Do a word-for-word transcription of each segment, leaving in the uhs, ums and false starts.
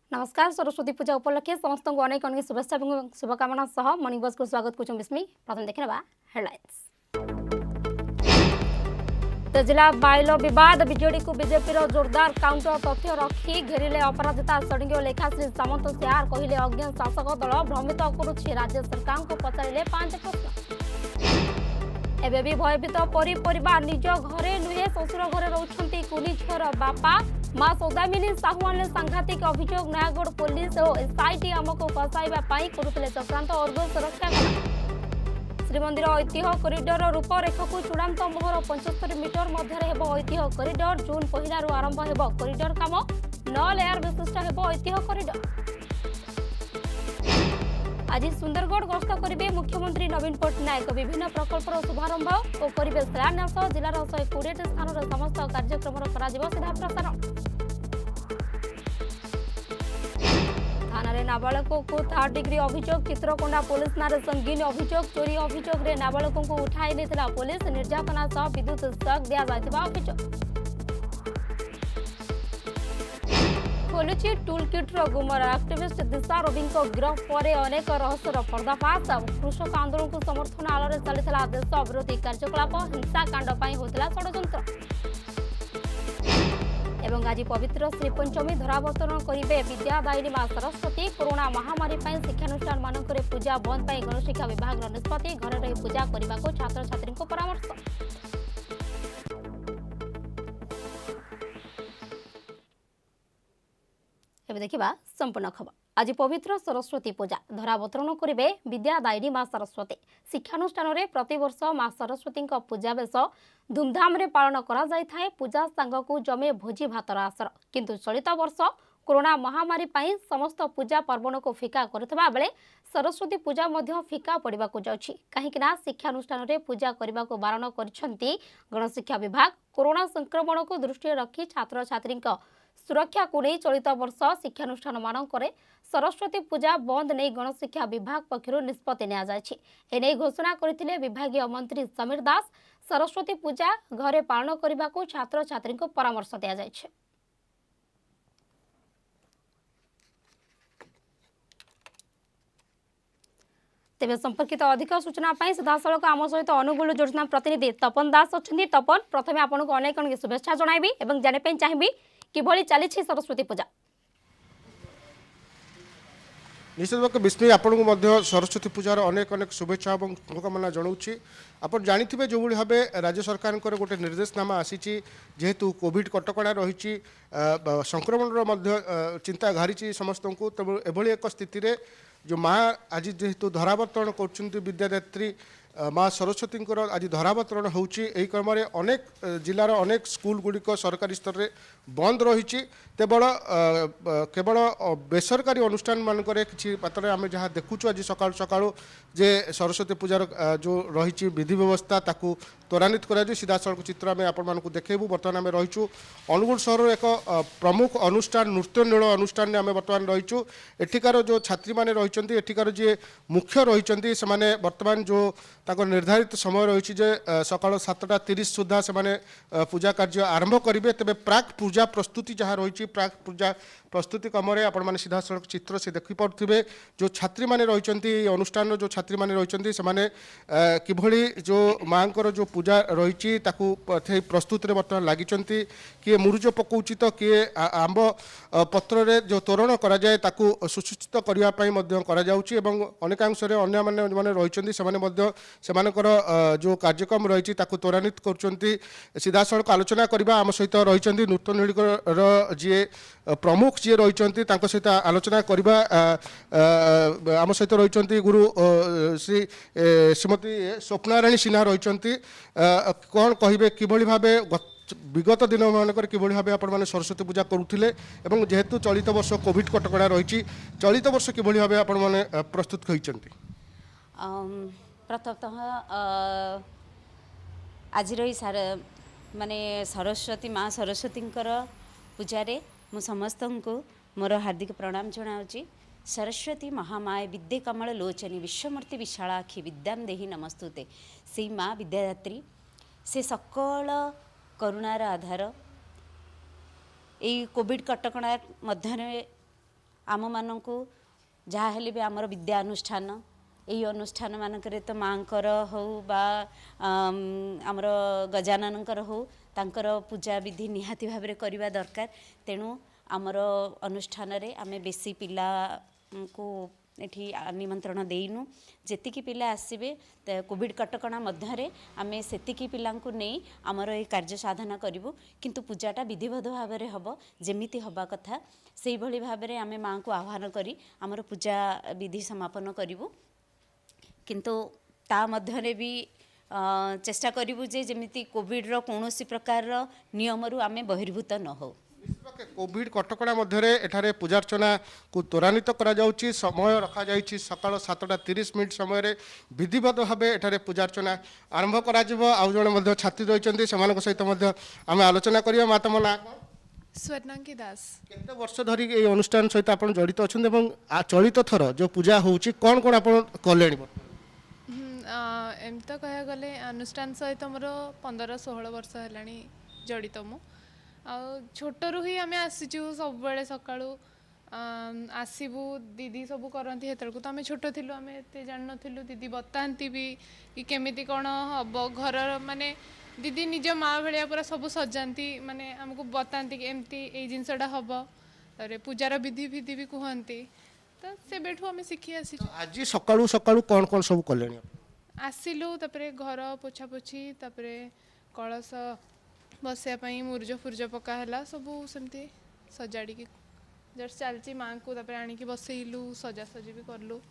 नमस्कार। सरस्वती पूजा उपलक्षे समस्त को अनेक अनेक शुभेच्छा और शुभकामना सह मॉर्निंग बस को स्वागत करूँ बिस्मी। प्रथम देखा हेडलाइंस। तेजिला बाइल विवाद बीजेडी को बीजेपी जोरदार काउंटर तथ्य रखी घेरिले अपराधिता षड्यंत्र लेखा श्री सामंत सियार कहले अज्ञ शासक दल भ्रमित करुछि राज्य सरकार को पचारे पांच प्रश्न। एबे भी भयभीत परी परिवार निज घरे नुहे शशुर घरे रोचंती कुनी झीर बापा मां सौदामिनी साहुआन सांघातिक अभियोग नयागढ़ पुलिस और एसआईटी आमको फसाइबा पाई करुतले चक्रांत अर्घ सुरक्षा श्रीमंदिर ऐतिह्य कॉरिडोर रूपरेख को चूड़ांत मोहर पचहत्तर मीटर मध्य ऐतिह्य कॉरिडोर जून पहलू आरंभ हो कॉरिडोर काम नौ लेयर विशिष्ट हो ऐतिह्य कॉरिडोर। आज सुंदरगढ़ गस्त करेंगे मुख्यमंत्री नवीन पट्टनायक विभिन्न प्रकल्पर शुभारंभ और करेंगे शिलान्यास जिलार शहे कोड़े स्थान समस्त कार्यक्रम सीधा प्रसारण। थाना नाबालक को थर्ड डिग्री अभियोग चित्रकोंडा पुलिस नारे संगीन अभियोग चोरी अभियोग रे नाबालकों को उठाई देथिला पुलिस निर्यातना सह विद्युत शॉक दिया जायतिबा अभियोग। खोलुची टूल किट रो गुमर एक्टिविस्ट दिशा रवि गिरफ पर अनेक रहस्यर पर्दाफाश कृषक आंदोलन को समर्थन आलोरे चलता देश विरोधी कार्यकलाप हिंसाकांड होता षड्यंत्र। एवं आज पवित्र श्रीपंचमी धरावर्तन करेंगे विद्यादायिनी मां सरस्वती कोरोना महामारी शिक्षानुष्ठान मानक पूजा बंद गणशिक्षा विभाग निष्पत्ति घर रही पूजा करने को छात्र छात्री को परामर्श। एबे देखिबा संपूर्ण खबर। आज पवित्र सरस्वती पूजा धरावतरण करेंगे विद्यादायिनी मां सरस्वती शिक्षानुष्ठान में प्रतिवर्ष मां सरस्वती पूजा बेश धूमधाम रे पालन करा जाय थाए। पूजा सांग को जमे भोजी भातर आसर किंतु चलित वर्ष कोरोना महामारी पाई समस्त पूजा पर्वण को फिका करथिबा बेले सरस्वती पूजा मध्य फिका पड़िबा को जाउछि काहेकि ना शिक्षानुष्ठान रे पूजा करबा को बारण करछंती गणशिक्षा विभाग। कोरोना संक्रमण को दृष्टि रखी छात्र छात्री सुरक्षा को नहीं चलित वर्ष शिक्षानुष्ठान मानकरे सरस्वती पूजा बंद नहीं गणशिक्षा विभाग पक्षर निष्पत्ति नि घोषणा करथिले विभागीय मंत्री समीर दास। सरस्वती पूजा घरे पालन करने को छात्र छात्री को परामर्श दिया जायछि। तेज संपर्कित अधिक सूचना सीधासख आम सहित अनुगुल जोड़ना प्रतिनिधि तपन दास अच्छा। तपन प्रथम आपको अनेक अनेक शुभेच्छा जणाइबी एवं जानिपाई चाहिए किभली चली सरस्वती पूजा। निश्चित भाव विस्मय आपको मध्य सरस्वती पूजार अनेक अनेक शुभेच्छा और शुभकामना जनाऊँगी। आप जानी जो भाव राज्य सरकार गोटे निर्देशनामा आसी जेहेतु कोविड कटकड़ा रही संक्रमण चिंता घारी समस्त को तेणु एभली एक स्थिति रे जो माँ आज जेहेतु धरावर्तन कर विद्यादात्री माँ सरस्वती आज धरावतरण होची क्रम अनेक जिलार अनेक स्कूल गुड़िक सरकारी स्तर में बंद रही केवल केवल बेसरकारी अनुष्ठान मानक कि मात्र आम जहाँ देखुचु आज सका सका जे सरस्वती पूजार जो रही विधि व्यवस्था ताकू त्वरान्वित कर सीधा सड़क चित्र आम आपण देखू। बर्तमान आम रहीचु अनुगुल सहर एक प्रमुख अनुष्ठान नृत्य नील अनुष्ठान आम बर्तमान रहीचु। एठिकार जो छात्री मैंने रही एठिकार जी मुख्य रही से बर्तमान जो ताको निर्धारित समय रही सका सातटा तीस सुधा से पूजा कार्य आरंभ करेंगे। तेज प्राक पूजा प्रस्तुति जहाँ रही प्राक पूजा प्रस्तुति क्रम आपण मैंने सीधा सड़क चित्र से देखिपे जो छात्री मैंने रही अनुष्ठान जो छात्री मैंने रही किभली जो माँ जो पूजा रही प्रस्तुति में बर्तमान लगी किए मुरुज पकाउची तो किए आंब पत्र रे जो तोरण कराए सुसूचित करने अनेकांश अन्य मैंने रही जो कार्यक्रम रही त्वरान्वित कर सीधा सड़क आलोचना करने आम सहित रही नृत्य नृत्य जी प्रमुख जी रही सहित आलोचना करने आम सहित रही गुरु श्री श्रीमती स्वप्नाराणी सिन्हा रही कौन कहे किभली भाव विगत दिन मानक किभली भाव आपण मैंने सरस्वती पूजा करुले जेहेतु चलित वर्ष कोविड कटकड़ा रही चलित वर्ष किभली भाव आपण मैंने प्रस्तुत कहते। प्रथमतः आज सार माने सरस्वती माँ सरस्वती पूजारे मु समस्त को मोर हार्दिक प्रणाम जनाऊँगी। सरस्वती महामाय विद्ये कमल लोचनी विश्वमूर्ति विशालाक्षी विद्याम देहि नमस्तुते। से माँ विद्यादात्री से सकल करुणार आधार। यही कोविड कटकणा मध्य आम मानू जहाँ हेले भी आमर विद्या अनुष्ठान यही अनुष्ठान मानकरे तो माँकर हो बा आमर गजाननकर हो तांकर पूजा विधि निहाती भाव में करवा दरकार। तेणु आमर अनुष्ठान रे आमे बेसी पिला को एठी निमंत्रण देइनु जेतिकी पिला आसीबे कोविड कटकणा मध्यरे आमे सेतिकी पिलांकु नहीं आमर ए कार्य साधना करिवु किंतु पूजाटा विधिवत भाव में हबो जेमिति हबा कथा सेही भली भाव में आमे माँ को आह्वान करी आमर पूजा विधि समापन करिवु किंतु ता मध्यरे भी चेष्टा करिवु जे जेमिति कोविड रो कोनोसी प्रकार रो नियम रु आमे बहिर्भूत न हो। कोविड कटकणा मध्य एठारे पूजार्चना को त्वरान्वित करा जाउची समय रखा जाइछि सकाळ सातटा तीस मिनिट समय रे विधिवत भाव एठारे पूजार्चना आरंभ करा जिवो। आउ जणे मध्य छात्री रहिचंती सेमानक सहित मध्य आमे आलोचना करिया। माता मो ना स्वर्णांगी दास केते वर्ष धरि ए अनुष्ठान सहित आपण जड़ित अछन एवं चलित थर जो पूजा होउची कोन कोन आपण कलेणी एम तो कह गले अनुष्ठान सहित मोर पंद्रह सोलह वर्ष है जड़ित मु छोटरू ही आम आसीचु सब बेले सकाळू आसबू दीदी सब करती हेतु तो आम छोट थिलु आम एते जान नथिलु दीदी बताती भी कि केमिति कौन हम घर माने दीदी निज माँ भाया पूरा सब सजाती माने आमको बताती कि एमती ए जिनसटा हम तारे पूजार विधि विधि भी कहती तो से बेठू आम शिखी आसी। आज सकाळू सकाळू कोन कोन सब कलेणी आसिलु तापरे घर पोछा पोछी तापरे कलश बसापी मुर्ज फुर्ज पकाला सबू सेमती सजाड़ी जस्ट चलती माँ को तापर आनिकी बसैलु सजासजी भी करलु।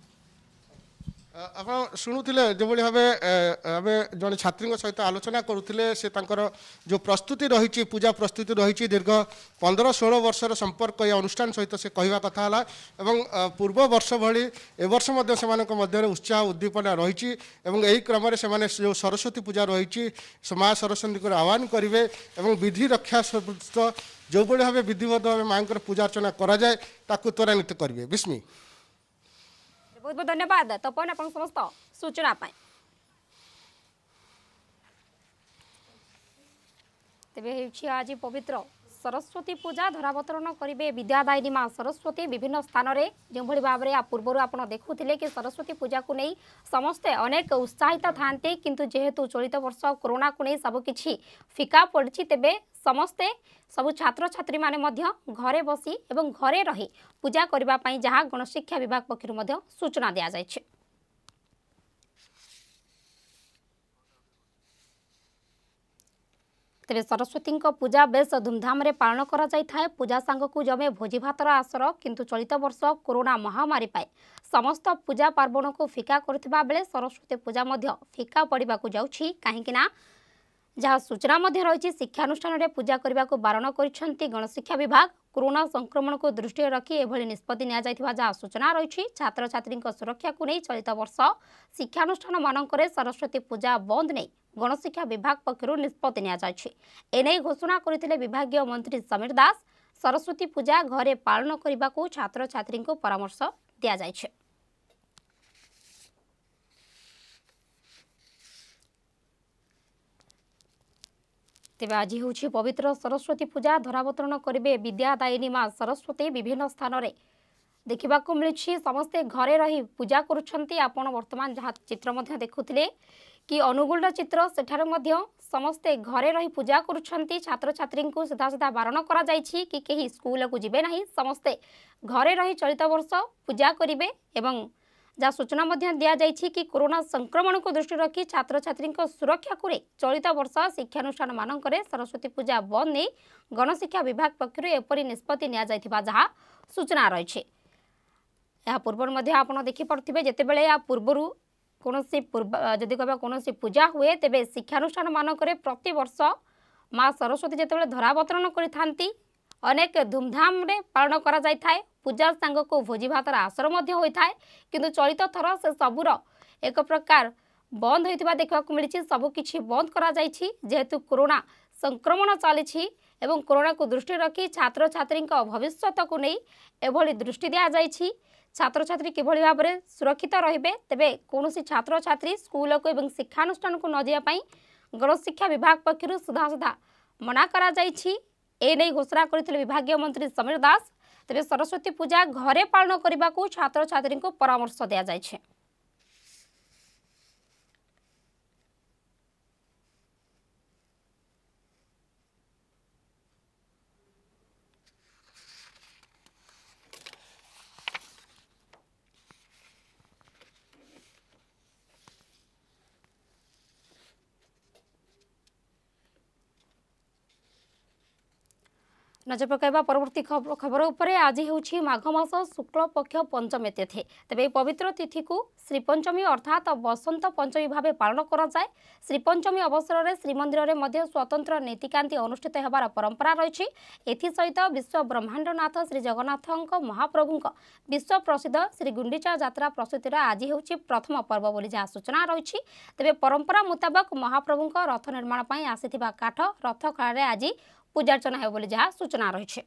आप शुणुले जो भाव आम जड़े छात्री सहित आलोचना करुले से जो प्रस्तुति रही पूजा प्रस्तुति रही दीर्घ पंद्रह षोल वर्षर संपर्क ये अनुष्ठान सहित से कहवा कथा एवं पूर्व वर्ष भली ए वर्ष मध्य उत्साह उद्दीपना रही यही क्रम से जो सरस्वती पूजा रही माँ सरस्वती को आह्वान करेंगे और विधि रक्षा जो भाव विधिवत भाव माँ पूजा अर्चना कराए त्वरान्वित करेंगे। विस्मी बहुत बहुत धन्यवाद तपन आप समस्त सूचना पाए। तेज आज पवित्र सरस्वती पूजा धरावतरण करेंगे विद्यादायिनी माँ सरस्वती विभिन्न स्थान में जो भाव में पूर्व आप देखुले कि सरस्वती पूजा को नहीं समस्ते अनेक उत्साहित था किंतु जेहेतु चलित वर्ष कोरोना को नहीं सबकि फिका पड़ी तेबे समस्ते सबु छात्र छात्री माने मध्य घरे बसी एवं घरे रही पूजा करने जहाँ गणशिक्षा विभाग पक्षर सूचना दि जाइए। तेरे सरस्वती पूजा बेस धूमधाम रे पालन करा जाय थाए। पूजा सांग को जमे भोजी भातर आसर किंतु चलित वर्ष कोरोना महामारी पाए समस्त पूजा पार्वण को फिका करथिबा बेले सरस्वती पूजा मध्य फिका पड़िबा को जाउछि काहेकि ना जहाँ सूचना मध्य रही शिक्षानुष्ठान में पूजा करने को बारण कर गणशिक्षा विभाग कोरोना संक्रमण को दृष्टि रखी एभली निष्पत्ति नि जहाँ सूचना रही छात्र छात्री सुरक्षा को नहीं चलित वर्ष शिक्षानुष्ठान मानक सरस्वती पूजा बंद नहीं गणशिक्षा विभाग पक्षर निष्पत्ति नि घोषणा करते विभागीय मंत्री समीर दास सरस्वती पूजा घरे पालन करने को छात्र छात्री को परामर्श दि जाइए। तेज आज हूँ पवित्र सरस्वती पूजा धरावतरण करेंगे विद्यादायिनी माँ सरस्वती विभिन्न स्थान में देखा मिली समस्ते घरे रही पूजा करुँच आपण वर्तमान जहाँ चित्र देखुले कि अनुगुल चित्र सेठार समस्ते घरे रही पूजा करुँच छात्र छात्री को सीधा सीधा बारण करा जाइछि कि कहीं स्कूल को जीवे नहीं समस्ते घरे रही चलित वर्ष पूजा करेंगे एवं जहाँ सूचना दि जाइछि कि कोरोना संक्रमण को दृष्टि रखी छात्र छात्री सुरक्षा को चलित वर्ष शिक्षानुष्ठान मानक सरस्वती पूजा बंद नहीं गणशिक्षा विभाग पक्षर एपरी निष्पत्ति नि जहाँ सूचना रही है। पूर्व आप देखिपे जितेबाला या पूर्वर कौन पूर्व जदि कह कौन पूजा हुए तेबे शिक्षानुष्ठान मानक प्रति वर्ष माँ सरस्वती जिते धरावतरण करती अनेक धूमधाम रे पालन करा जाय थाए। पूजा सांग को भोजी भातर आसर होता है किंतु चलित थर से सबूर एक प्रकार बंद होता देखा मिली सबकि बंद करा जाइछि जेहेतु कोरोना संक्रमण चली एवं कोरोना को दृष्टि रखी छात्र छात्री भविष्य को नहीं एभली दृष्टि दि जाइछि छात्र छात्री किभली भाव में सुरक्षित रहिबे तेबे कौन छात्र छात्री स्कूल को एवं शिक्षानुष्ठान को न जावाई गणशिक्षा विभाग पक्षर सुधा सुधा मना करा जाइछि ए नहीं घोषणा करथिले विभागीय मंत्री समीर दास। तेज सरस्वती पूजा घरे पालन करने को छात्र छात्री को परामर्श दिया जायछि। नजर पकाइबा परवर्ती खबर उपरे आज होछि माघ मास शुक्ल पक्ष पंचमी तिथि। तेबे पवित्र तिथि को श्री पंचमी अर्थात बसंत पंचमी भावे पालन करा जाय। श्री पंचमी अवसर में श्रीमंदिर में मध्य स्वतंत्र नीतिकांति अनुष्ठित होबार परंपरा रही। एथि सहित विश्व ब्रह्मांडनाथ श्री जगन्नाथ महाप्रभु विश्व प्रसिद्ध श्री गुंडीचा यात्रा प्रस्तुतिर आज होछि प्रथम पर्व बोली जहाँ सूचना रही। तेबे परंपरा मुताबक महाप्रभु रथ निर्माण पर आसीथिबा काठ रथ काल आज पूजार्चना हो बोली जहाँ सूचना रही।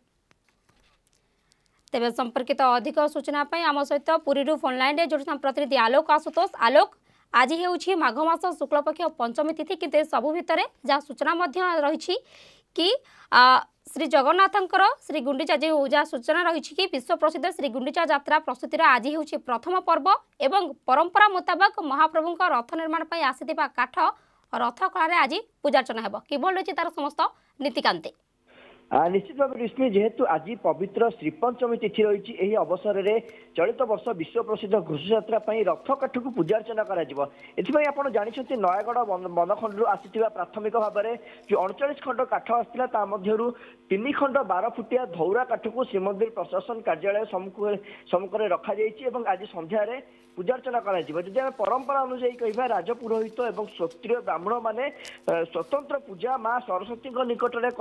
तेज संपर्कित अधिक सूचना आम सहित पुरी फोन लाइन में जोड़ प्रतिनिधि आलोक आशुतोष। आलोक आज होछि माघ मास शुक्लपक्ष पंचमी तिथि किंतु सबु भितर जहाँ सूचना रही कि आ, श्री जगन्नाथंकर श्री गुंडीचा जो जहाँ सूचना रही कि विश्व प्रसिद्ध श्री गुंडीचा यात्रा प्रस्तुतिर आज होछि प्रथम पर्व एवं परंपरा मुताबक महाप्रभु रथ निर्माण पर आसीथिबा काठ रथ काल आज पूजार्चना हेब किभल रही तार समस्त नीतिकांति। निश्चित भाव रश्मि जेहेतु आज पवित्र श्रीपंचमी तिथि रही अवसर में चलित वर्ष विश्व प्रसिद्ध घोषयात्रा रथ काठ को पूजार्चना कर जानते नयगढ़ बनखंड आसी प्राथमिक भाव में जो अड़चाश खंड काठ आसाला तीन खंड बार फुटिया धौरा काठ को श्रीमंदिर प्रशासन कार्यालय सम्मुखें रखा आज संध्यारे पूजार्चना करी आम परंपरा अनुजाई कह राजपुरोहित और क्षत्रिय ब्राह्मण माने स्वतंत्र पूजा माँ सरस्वती निकट में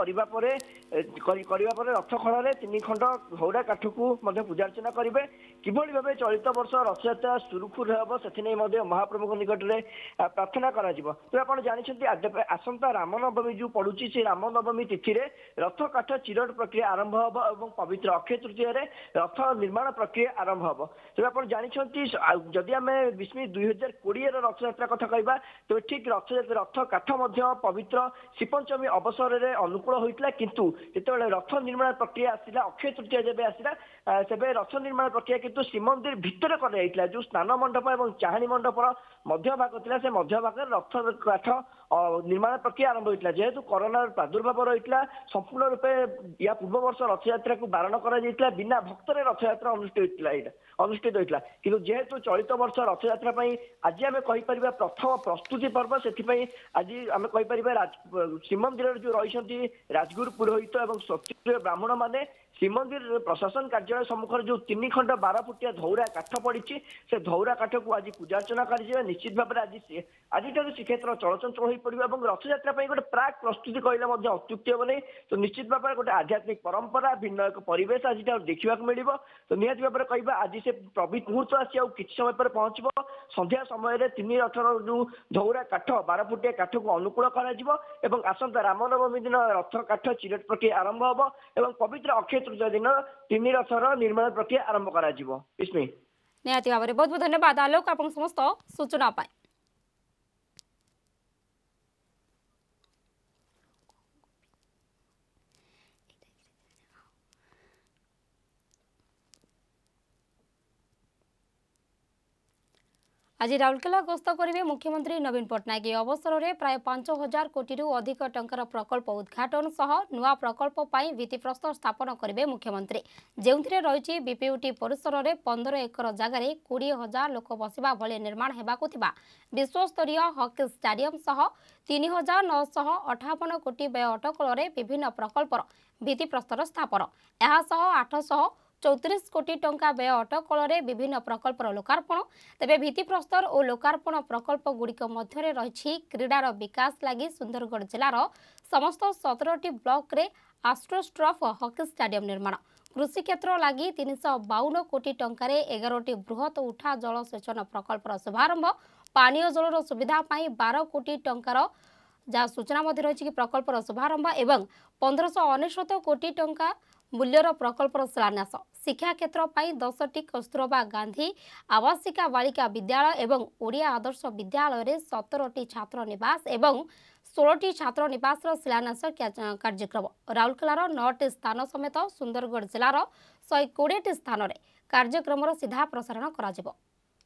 करने रथ खड़े तीन खंड घौड़ा काठ को पूजार्चना करेंगे किभली भाव चलित वर्ष रथयात्रा सुरुखुर हम से महाप्रभु निकट में प्रार्थना कर जानते आसंता रामनवमी जो पड़ुची से रामनवमी तिथि रथ काठ चिरट प्रक्रिया आरंभ हम और पवित्र अक्षय तृतीय रथ निर्माण प्रक्रिया आरंभ हम तेज आप जानते जदि आम विस्मी दुई हजार कोड़े रथयात्रा कथा कहवा तेज ठीक रथयात्रा रथ काठ पवित्र श्रीपंचमी अवसर में अनुकूल होता किंतु जिते रथ निर्माण प्रक्रिया आसला अक्षय तृतीय जब आसला से रथ निर्माण प्रक्रिया किंतु श्रीमंदिर भितर कर जो स्नान मंडप और चाहाणी मंडप मध्य भाग था से मध्य भाग रथ काठ निर्माण प्रक्रिया आरंभ होता जेहेतु कोरोना प्रादुर्भाव रही संपूर्ण रूपे या पूर्व वर्ष रथयात्रा को बारण कर बिना भक्तर रथयात्रा अनुष्ठित होता अनुष्ठित होता कि जेहेतु चलित वर्ष रथयात्रा आज आम कहीपर प्रथम प्रस्तुति पर्व से आज आम कहीपर श्रीमंदिर जो रही राजगुरु पुरोहित और क्षत्रिय ब्राह्मण माने श्रीमंदिर प्रशासन कार्यालय सम्मुख जो तीन खंड बार फुटिया धौरा काठ पड़ी से धौरा काठ को आज पूजार्चना कर निश्चित भाव आज आज श्रीक्षेत्र चलचंचल हो पड़े और रथयात्रा गोटे प्राक प्रस्तुति कहले अत्युक्ति हम नहीं तो निश्चित भाव में गोटे आध्यात्मिक परंपरा भिन्न एक परिवेश आज देखा मिल तो निहत भाव में कह आज से प्रवृत्त मुहूर्त आसी किसी समय पर पहुंचब संध्या समय तीन रथर जो धौरा काठ बार फुटिया काठ को अनुकूल कर आसंता रामनवमी दिन रथ काठ चिरट प्रक्रिया आरंभ हम और पवित्र अक्षय तृतीय दिन तीन रथर निर्माण प्रक्रिया आरंभ कर निहाती भाव में बहुत बहुत धन्यवाद आलोक आप समस्त सूचना पाए। आज राउरकेला गस्त करेंगे मुख्यमंत्री नवीन पट्टनायक यह अवसर में प्राय पांच हजार कोटी अधिक टंकार प्रकल्प उद्घाटन सह नुआ प्रकल्प पर भित्तिप्रस्तर स्थापन करेंगे मुख्यमंत्री जो रही बीपीयूटी परिसर में पंदर एकर जगार कोड़े हजार लोक बसवा भले निर्माण होगा विश्वस्तरीय हॉकी स्टाडियम सह तीन हजार नौश अठावन कोटी व्यय अटकल विभिन्न प्रकल्पर भित्तिप्रस्तर स्थापन यह आठश चौतीस कोटी टंका व्यय अटकल विभिन्न प्रकल्पर लोकार्पण तेज भित्तिप्रस्तर और लोकार्पण प्रकल्प गुड़िक मध्य रही क्रीडार विकास लगी सुंदरगढ़ जिलार समस्त सतरटी ब्लॉक रे आस्ट्रोस्ट्रफ हॉकी स्टाडियम निर्माण कृषि क्षेत्र लगी तीन सौ बावन कोटी टंकार एगारोटी बृहत उठा जलसेचन प्रकल्पर शुभारंभ पानीय जलर सुविधा बारह कोटी टंकार जहाँ सूचना रही प्रकल्पर शुभारंभ एवं पंद्रह अनेशत कोटी टंका मूल्यर प्रकल्पर शिलान्यास शिक्षा क्षेत्र दसटी कस्तूरबा गांधी आवासिका बालिका विद्यालय एवं ओडिया आदर्श विद्यालय में सतरटी छात्र निवास एवं षोलटी छात्र निवास शिलान्यास कार्यक्रम राउरकेलार नौटी स्थान समेत सुंदरगढ़ जिलार शहे कोड़े स्थान में कार्यक्रम सीधा प्रसारण करा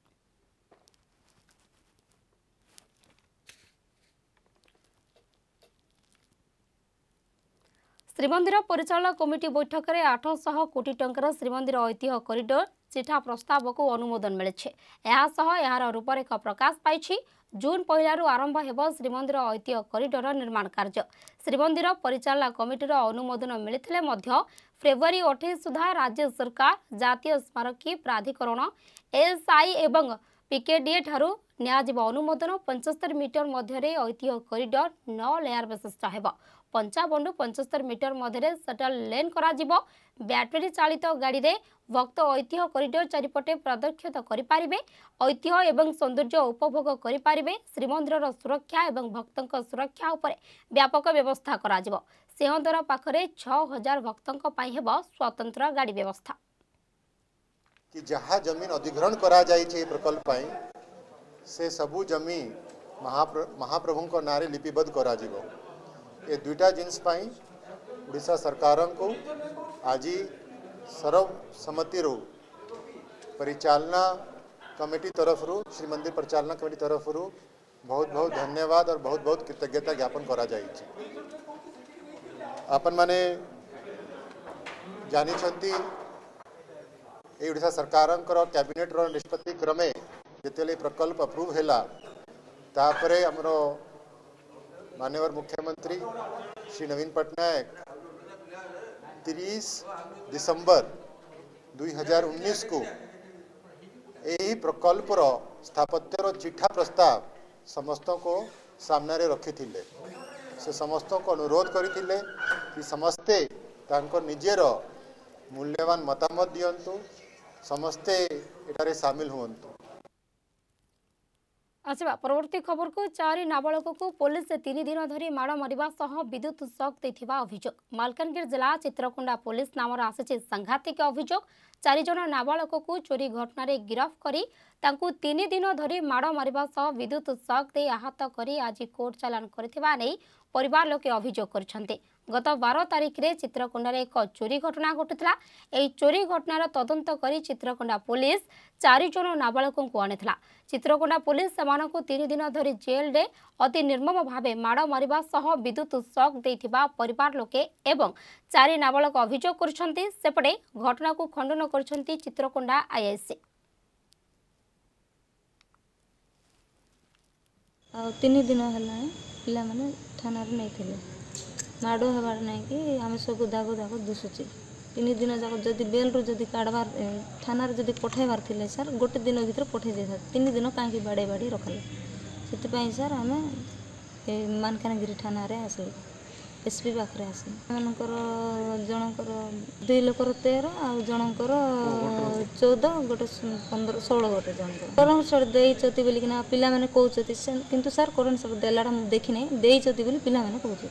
श्रीमंदिर परिचालन कमिटी बैठक में आठ सौ कोटी टंकार श्रीमंदिर ऐतिह्य कॉरिडोर चिठा प्रस्ताव को अनुमोदन मिले यार रूपरेख प्रकाश पाई। जून पहलू आरंभ हेब श्रीमंदिर ऐतिह्य कॉरिडोर निर्माण कार्य। श्रीमंदिर परिचालन कमिटीर अनुमोदन मिलते फेब्रुआरी अठाईस सुधा राज्य सरकार जातीय स्मारकी प्राधिकरण एएसआई एवं पीकेडीए ठारू नियाजिब अनुमोदन पचहत्तर मीटर मध्य ऐतिह्य कॉरिडोर नौ लेयर विशिष्ट हेब। पंचावन पचहत्तर मीटर मध्य सटल लेन करा जिवो। बैटरी चालित गाड़ी रे भक्त ऐतिह्य कॉरिडोर चारिपटे प्रदक्षित करिपारिबे। ऐतिह्य एवं सौंदर्य उपभोग करिपारिबे। श्रीमंदिर सुरक्षा एवं भक्तंक सुरक्षा उपरे व्यापक व्यवस्था करा जिवो। सिंहद्वार पाखरे छह हजार भक्तंक पई हेबो स्वतंत्र गाड़ी व्यवस्था। कि जहाँ जमीन अधिग्रहण करा जाई छे प्रकल्प पाई से सबु जमी महाप्र महाप्रभु को नारे लिपिबद्ध करा जिवो। ये दुईटा जिनस पाई उड़ीसा सरकार को आज सर्वसम्मति रो परिचालना कमेटी तरफ रू श्री मंदिर परिचालना कमेटी तरफ रू बहुत बहुत धन्यवाद और बहुत बहुत कृतज्ञता ज्ञापन करा जाई छे। अपन माने जानी छंती ए उड़ीसा सरकार कैबिनेट रो निष्पत्ति क्रमे जेतेले प्रकल्प अप्रूव हैला तापरे हमरो माननीय मुख्यमंत्री श्री नवीन पटनायक तीस दिसंबर दुई हजार उन्नीस को यही प्रकल्प स्थापत्यर चिठा प्रस्ताव समस्त को सामने रखी थिले। से समस्त को अनुरोध करथिले कि समस्ते तांको निजेर मूल्यवान मतामत दियंतु समस्ते एटारे शामिल हुअंतु। आसवा परवर्ती खबर को चारि नाबालक को पुलिस तीन दिन धरी माड़ मारिबा सह विद्युत शॉक देथिबा अभियोग। मालकानगिरी जिला चित्रकोंडा पुलिस नामर आसिछि सांघातिक अभियोग। चारि जन नाबालक को चोरी घटना गिरफ करी तांकु तीन दिन धरी माड़ मारिबा सह विद्युत शॉक दे आहत करी आज कोर्ट चालान करथिबा नै परिवार लोके अभियोग करछन्ते। गत बारह तारिख रे चित्रकोंडा रे एक चोरी घटना घटितला। एई चोरी घटनार तदंत करी चित्रकोंडा पुलिस चारि जन नाबालकों को आनिथिला। चित्रकोंडा पुलिस सेमानकु तीन दिन धरी जेल रे अति निर्मम भावे माड़ मारिबा सह विद्युत शॉक देथिबा परिवार लोके एवं चारि नाबालक अभियोग करछन्ते। सेपटे घटना को खंडन करछन्ते चित्रकोंडा आईआईसी। आ तीन दिन हला पिला माने थाना रे नै थिले माड़ हबार नहीं कि आम सब दाग दाग दुसुचे। तीन दिन जाक जदि बेल रू जदि काढ़वार थाना रे जदि पठेबार थिले सर गोटे दिन भीतर पठे दे तीन दिन कहीं बाड़े बाड़ी रखले से सर आम मानकानगिरी थाना रे आसलु एसपी पाखे आसलु। मनकर जनकर दुई लोकर तेरह आ जनकर चौदह गोटे पंद्रह षोलह गोटे जनकर करम सर देइचति बोली कि पिला माने कहउचति किंतु सर करन सब देलाडा देखि नै देइचति बोली पिला माने कहउचति।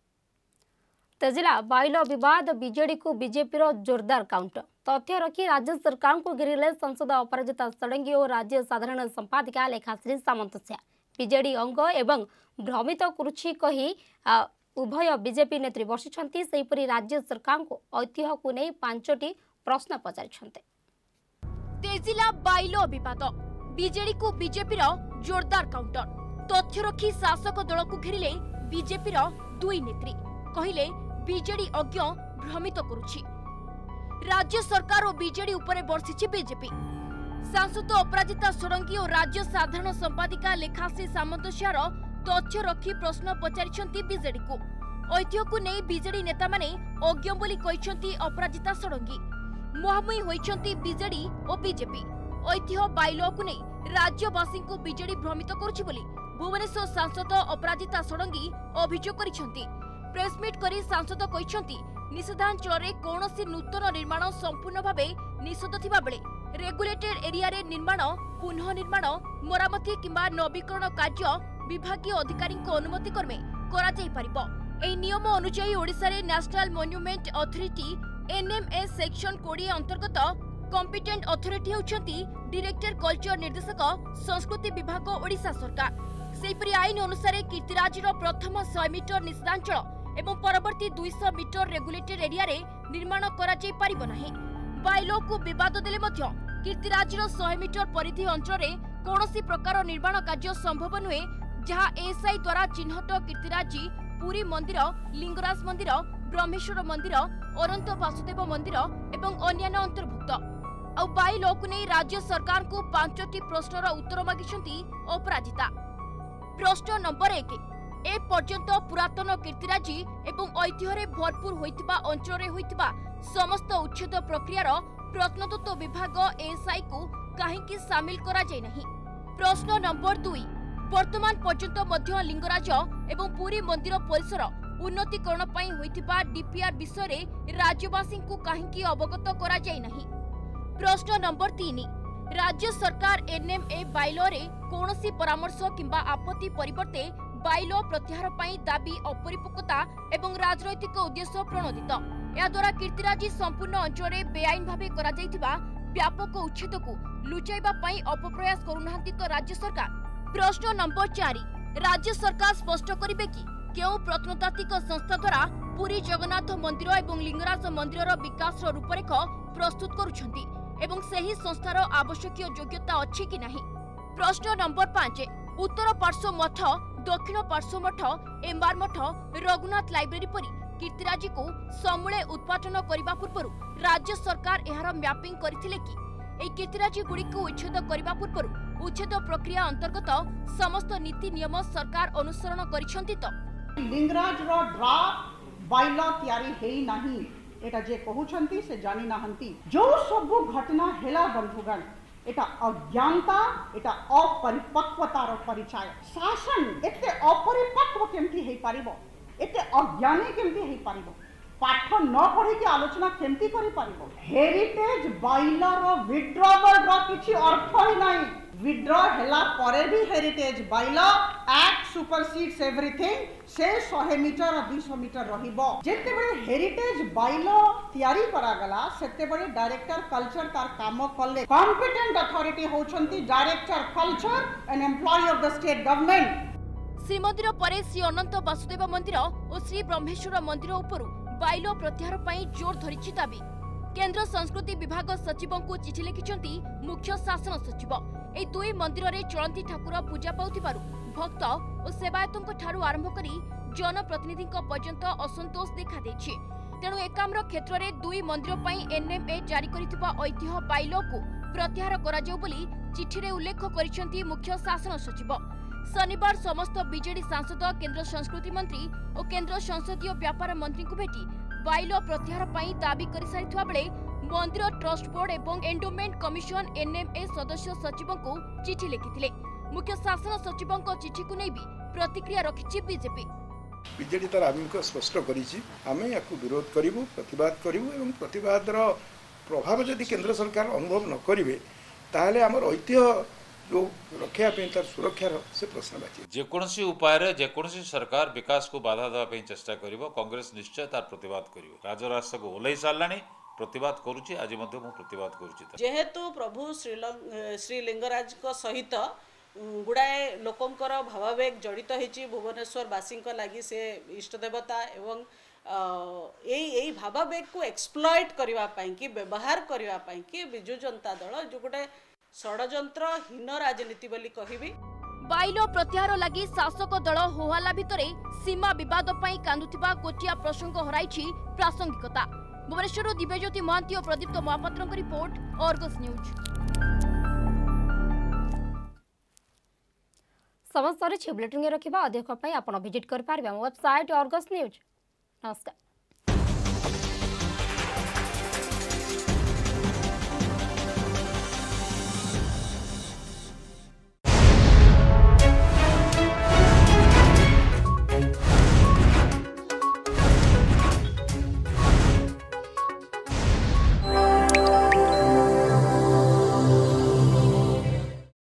तेजिला बाइल विवाद बीजेडी को बीजेपी रो जोरदार काउंटर। तथ्य रखी राज्य सरकार को घेरिले संसद अपराजिता षडंगी और राज्य साधारण संपादिका लेखाश्री सामंतस्या। बीजेडी अंग एवं भ्रमित कुरुछि कही उभय बीजेपी नेत्री बसिछन्ती। सेहिपरि राज्य सरकार को ऐतिह्य को नै पांचटी प्रश्न पचारिछन्ते। तेजिला बाइल विवाद बीजेडी को बीजेपी रो जोरदार काउंटर। तथ्य रखी शासक दल को घेरिले बीजेपी रो दुई नेत्री कहिले बीजेडी अज्ञ भ्रमित करुछि। राज्य सरकार और बीजेडी उपरे बर्षिछि बीजेपी। सांसद अपराजिता षडंगी और राज्य साधारण संपादिका लेखाश्री सामंतस्यार तथ्य रखी प्रश्न पचारिछन्ती बीजेडी को। ऐतिह्य को नै बीजेडी नेता माने अज्ञ बोली कहिछन्ती अपराजिता षडंगी। मुहांमुही होइछन्ती बीजेडी और बीजेपी। ऐतिह्य बाइल को नै राज्यवासी को बीजेडी भ्रमित करुछि बोली भुवनेश्वर सांसद अपराजिता षडंगी अभियोग करिछन्ती। प्रेसमिट करी सांसद कहिछन्ती निषेधांचल रे कौनसी नूतन निर्माण संपूर्ण भावे निषेध थिबा बेले रेगुलेटेड एरिया रे निर्माण पुनः निर्माण मरामती किंबा नवीकरण कार्य विभागीय अधिकारी अनुमति क्रमे करा जाई परिबो। एही नियम अनुसार ओडिसा रे national monument authority NMA section बीस अंतर्गत कॉम्पिटेंट अथॉरिटी होउछन्ती डायरेक्टर कल्चर निर्देशक संस्कृति विभाग ओडिशा सरकार। सेहिपरि आईन अनुसार कीर्तिराज प्रथम सौ मीटर निषेधांचल एवं परवर्ती दुई सौ मीटर रेगुलेटेड एरिया रे निर्माण करा जाई परिबो नाही। बाइलो को विवाद देले मध्य कीर्तिराजीर सौ मीटर परिधि अंचल कौनसी प्रकार निर्माण कार्य संभव नुहे जहां एएसआई द्वारा चिन्हट कीर्तिराजी पुरी मंदिर लिंगराज मंदिर ब्रह्मेश्वर मंदिर अनंत वासुदेव मंदिर एवं अन्यान्य अंतर्भुक्त आ बाइलो को नहीं राज्य सरकार को पांचटी प्रश्नर उत्तर मागिछंती अपराजिता। प्रश्न नंबर एक ए पर्यंत पुरातन कीर्तिराजी एवं ऐतिह्य भरपूर होइतिबा अंचल होइतिबा समस्त उच्छेद प्रक्रियार प्रत्नतत्व विभाग एएसआई को काहेकि सामिल करा जाय नहीं। प्रश्न नंबर दुई वर्तमान पर्यंत मध्य लिंगराज एवं पुरी मंदिर परिसर उन्नतीकरण पई होइतिबा डीपीआर विषय रे राज्यवासी को काहेकि अवगत करा जाय नहीं। प्रश्न नंबर तीन राज्य सरकार एनएमए बाइलो रे कौनसी परामर्श किंबा आपत्ति परिवर्ते बाइलो प्रत्याहार पई दाबी अपरिपक्वता एवं राजनैतिक उद्देश्य प्रणोदित या द्वारा कीर्तिराजी संपूर्ण अंचल बेआईन भावे करा जायतिबा व्यापक उच्छेद को लुचाइबा पई अपप्रयास करुनांती तो राज्य सरकार। प्रश्न नंबर चार राज्य सरकार स्पष्ट करिबे कि केउ प्रत्नतात्विक संस्था द्वारा पुरी जगन्नाथ मंदिर एवं लिंगराज मंदिर विकास रूपरेख प्रस्तुत करुछंती एवं सही संस्थार आवश्यक योग्यता अछि कि नहीं। प्रश्न नंबर पांच उत्तर पार्श्व मठ दक्षिण पार्श्व मठ एम्बार मठ रघुनाथ लाइब्रेरी परी कीर्तिराजी को समूले उत्पादन करने पूर्व राज्य सरकार एहार मैपिंग करथिले कि ए कीर्तिराजी गुड़ी को उच्छेद करने पूर्व उच्छेद प्रक्रिया अंतर्गत समस्त नीति नियम सरकार अनुसरण करिसंती तो लिंगराज रो ड्राफ्ट बाइलो तयारी हेई नाही एटा जे कहउछंती से जानि नाहंती जो सब घटना हेला बंधुगण एटा अज्ञानता एटा अपरिपक्वतार परिचय। शासन एते अपरिपक्व केमती हेई पारिबो एते अज्ञानी केमती हेई पारिबो पाठ न पढ़ी के आलोचना केमती करि पारिबो। हेरिटेज बाइलर विड्रॉवल रो किछि अर्थ ही नाही विड्रॉ हेला परे भी heritage bylaw act supersedes everything से सौ मीटर और दो सौ मीटर रहिबो। जेते बळे हेरिटेज बाइलो तयारी करा गला सेते बळे डायरेक्टर कल्चर तार काम कले कॉम्पिटेंट अथॉरिटी होचंती director culture an employ of the state government. Srimandir परे श्री अनंत वासुदेव मंदिर और श्री ब्रह्मेश्वर मंदिर उपरु बाइलो प्रत्याहार पई जोर धरिछि दाबी। केंद्र संस्कृति विभाग सचिवों को चिठी लिखिछंती मुख्य शासन सचिव। ए दुई मंदिर रे चलंती ठाकुर पूजा पाउथिबारु भक्त और सेवायतों ठारू आरंभ करी जनप्रतिनिधि पर्यंत असंतोष देखा देछि। तेणु एकाम्र क्षेत्र में दुई मंदिर पई एनएमए जारी करिथिबा ऐतिह्य बाइलो को प्रत्याहार करा जाउ बोली चिठी रे उल्लेख करिसंती मुख्य शासन सचिव। शनिवार समस्त बीजेडी सांसद केंद्र संस्कृति मंत्री और केंद्र संसदीय व्यापार मंत्री को भेटी बाइलो प्रत्याहार पई दाबी करि सारिथिबा बेले मंदिर ट्रस्ट बोर्ड एवं एंडोमेंट कमिशन एनएमए सदस्य सचिवों को चिठी लिखिथिले। मुख्य शासन सचिवों को चिठी को नहीं भी प्रतिक्रिया रखिछि बीजेपी। बीजेडी तार आभिमुख्य स्पष्ट करिछि आमे याकु विरोध करिवु प्रतिवाद करिवु एवं प्रतिवादर प्रभाव जदि केंद्र सरकार अनुभव न करिवे ताहले हमर ऐतिह्य जो रक्षा पे तार सुरक्षार से प्रश्न बाची जेकोसी उपाय रे जेकोसी सरकार विकास को बाधा देवा पे चेष्टा करिवो कांग्रेस निश्चय तार प्रतिवाद करिवो। राजराष्ट्र को ओलै सारलानी प्रतिवाद करूची आज मध्य मु प्रतिवाद करूची। जेहेतु प्रभु श्री लिंगराज को सहित गुड़ाए लोकंकर भावावेग जड़ित होइछि भुवनेश्वर वासी लगी से इष्ट देवता एवं यही भावावेग को एक्सप्लॉइट करबा पई कि व्यवहार करबा पई कि बिजु जनता दल जो गोटे षडयंत्र हीन राजनीति बोली कहिबी। बाइलो प्रत्याहार लगी शासक दल होहाला भितरे सीमा विवाद पई कांदुथिबा कोटिया प्रसंग हराइछि प्रासंगिकता। भुवनेश्वर दिव्यज्योति महांती और प्रदीप्त महापात्र की रिपोर्ट अर्गस न्यूज। समस्त बुलेटिन रखा अधिक आप विजिट कर वेबसाइट अर्गस न्यूज। नमस्कार।